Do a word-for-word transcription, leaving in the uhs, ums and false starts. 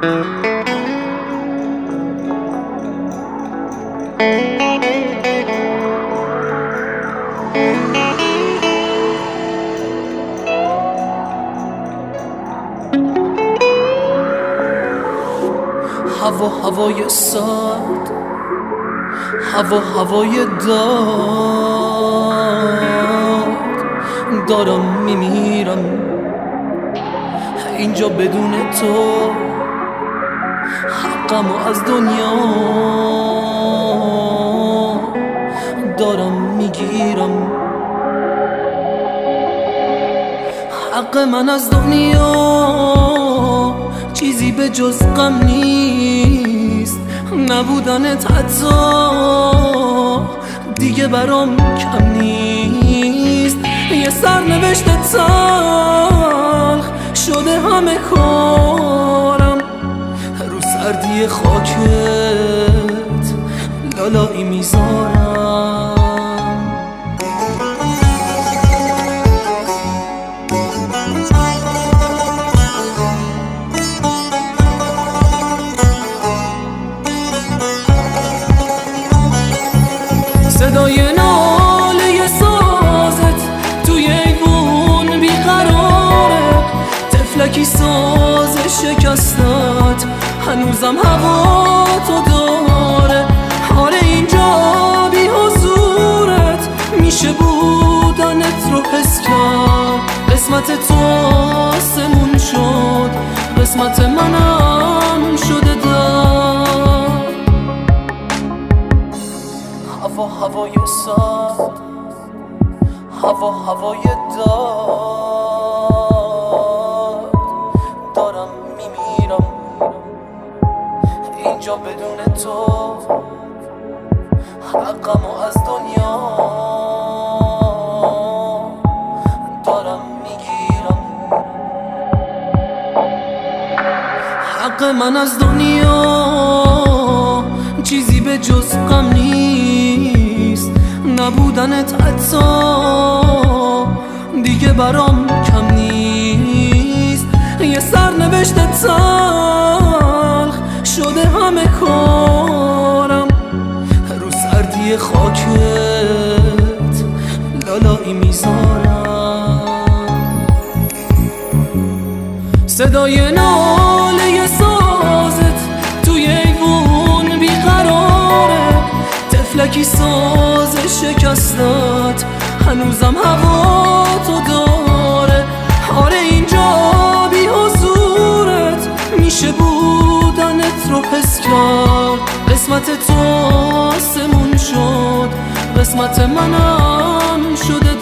هوا هوای سرد، هوا هوای داد، دارم میمیرم اینجا بدون تو، حقمو از دنیا دارم میگیرم، حق من از دنیا چیزی به جز غم نیست، نبودنت حتی دیگه برام کم نیست، یه سرنوشت تلخ شده همه کارم، رو سردی خاکت لالایی میذارم. صدای ناله سازت توی ایوون بیقراره، تفلکی ساز شکستت هنوزم هوا تو داره، حال اینجا بی حضورت میشه بودنت رو حس کرد، قسمت تو آسمون شد، قسمت منم شده در هوا هوای سرد، هوا هوای داد، دارم میمیرم اینجا بدون تو، حقمو از دنیا دارم میگیرم، حق من از دنیا چیزی به جز غم نیست، نبودنت حتی دیگه برام کم نیست، یه سرنوشت تلخ شده همه کارم، رو سردی خاکت لالایی میذارم. صدای ناله سازت توی ایوون بیقراره، تفلکی ساز شکستت هنوزم هوا تو داره، حال اینجا بی حضورت میشه بودنت رو حس کرد، قسمت تو آسمون شد، قسمت منم شده